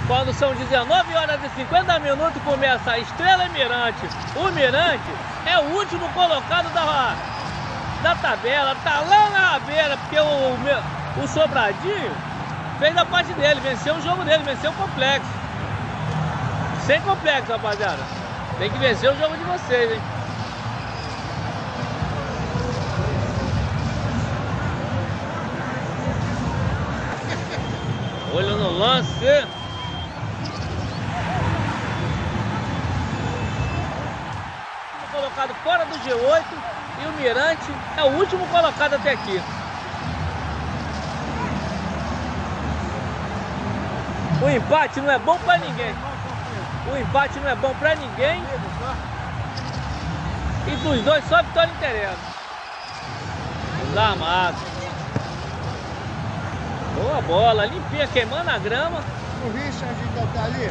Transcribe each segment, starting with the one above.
Quando são 19 horas e 50 minutos, começa a Estrela e Mirante. O Mirante é o último colocado da tabela, tá lá na rabeira, porque o Sobradinho fez a parte dele, venceu o jogo dele, venceu o complexo. Sem complexo, rapaziada. Tem que vencer o jogo de vocês, hein? Olho no lance. Colocado fora do G8 e o Mirante é o último colocado até aqui. O empate não é bom pra ninguém. O empate não é bom pra ninguém. E dos dois só vitória interessa. Desarmado. Boa bola, limpinha, queimando a grama. O Richard ainda tá ali.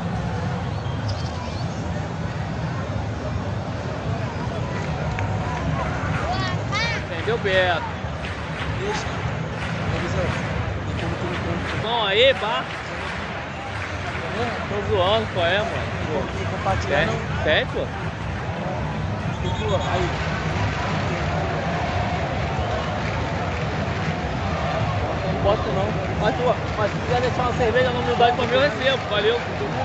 Entendeu, Beto? Bom aí, Bar. Tô zoando, qual é, mano? Tem, pô. Aí. Não posso não. Mas se quiser deixar uma cerveja no humildade pra mim, eu recebo. Valeu.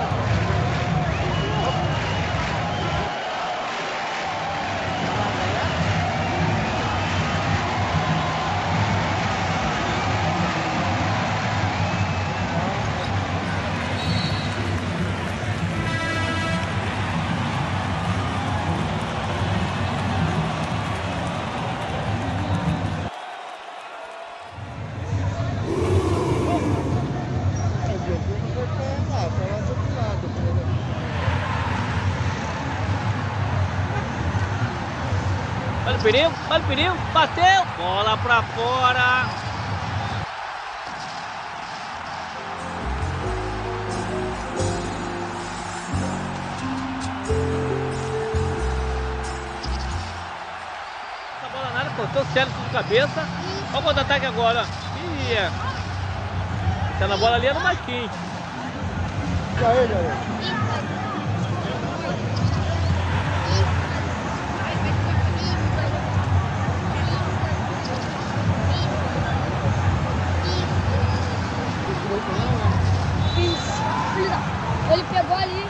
Olha o perigo, bateu, bola pra fora. Essa bola nada, cortou o Célio de cabeça. Olha o contra-ataque agora. Ih, tá na bola ali, é no Marquinhos. Olha ele, olha. Ele pegou ali.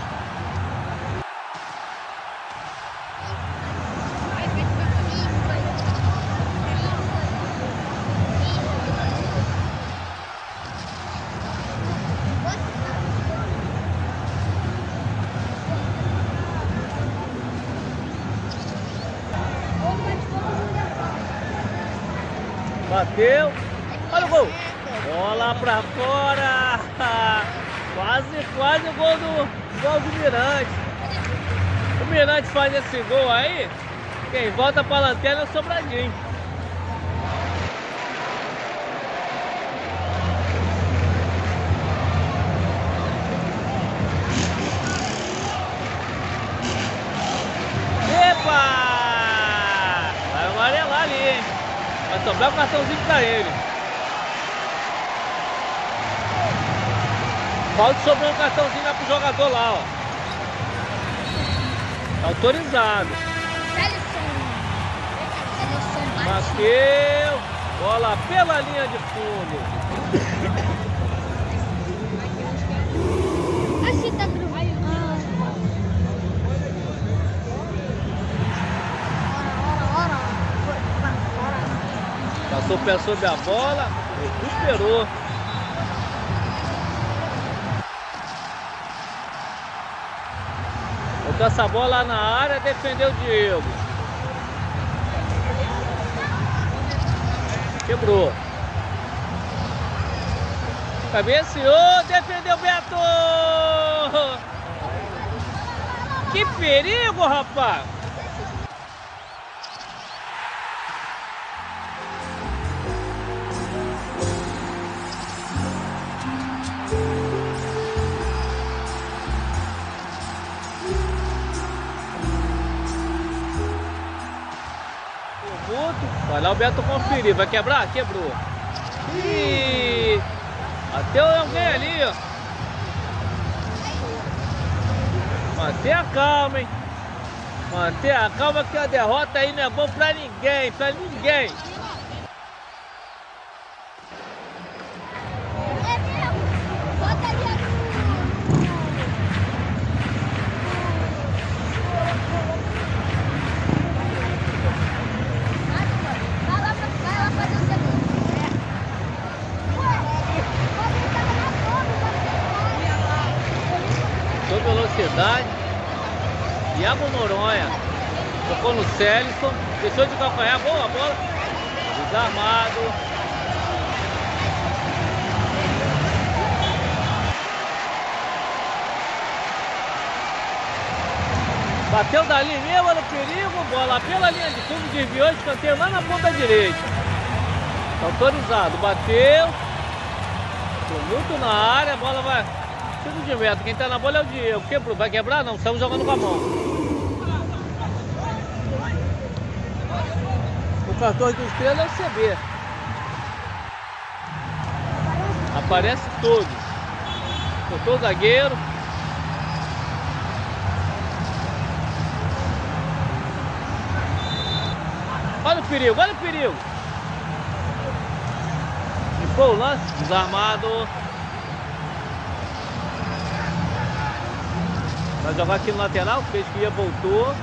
Bateu. Olha o gol. Bola pra fora. Quase o gol do Mirante. O Mirante faz esse gol aí, quem volta pra lanterna é o Sobradinho. Epa! Vai amarelar ali, hein? Vai sobrar o cartãozinho pra ele. Falta sobrar um cartãozinho lá pro jogador lá, ó. Tá autorizado. Bateu. Bola pela linha de fundo. Assim tá pro Passou o pé sobre a bola. Recuperou. Botou essa bola na área, defendeu o Diego. Quebrou. Cabeceou, defendeu o Beto. Que perigo, rapaz. Vai lá o Beto conferir, vai quebrar? Quebrou. Ih, bateu alguém ali, ó. Manter a calma, hein? Manter a calma que a derrota aí não é bom pra ninguém, pra ninguém. Bota ali vai lá fazer o segundo. Sob velocidade. Iago Noronha. Tocou no Célison. Deixou de calcanhar. Boa bola. Desarmado. Bateu dali mesmo no perigo. Bola pela linha de fundo. Desviou. Escanteio lá na ponta direita. Tá autorizado. Bateu. Muito na área. A bola vai... 5 de metro, quem tá na bola é o Diego. Quebrou, vai quebrar? Não, estamos jogando com a mão. O cartão do Estrela é o CB. Aparece todos. Cortou o zagueiro. Olha o perigo, olha o perigo. Ficou o lance, desarmado. Vai jogar aqui no lateral, fez que ia, voltou.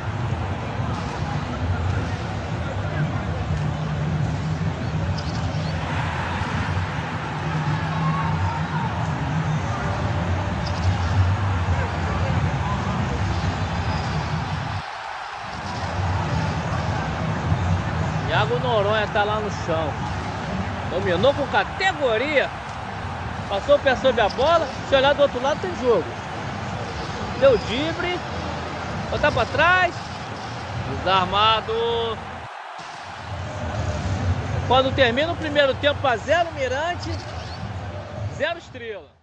Iago Noronha tá lá no chão. Dominou com categoria. Passou o pé sobre a bola. Se olhar do outro lado tem jogo. Deu drible, botar pra trás, desarmado. Quando termina o primeiro tempo, a 0 Mirante, 0 Estrela.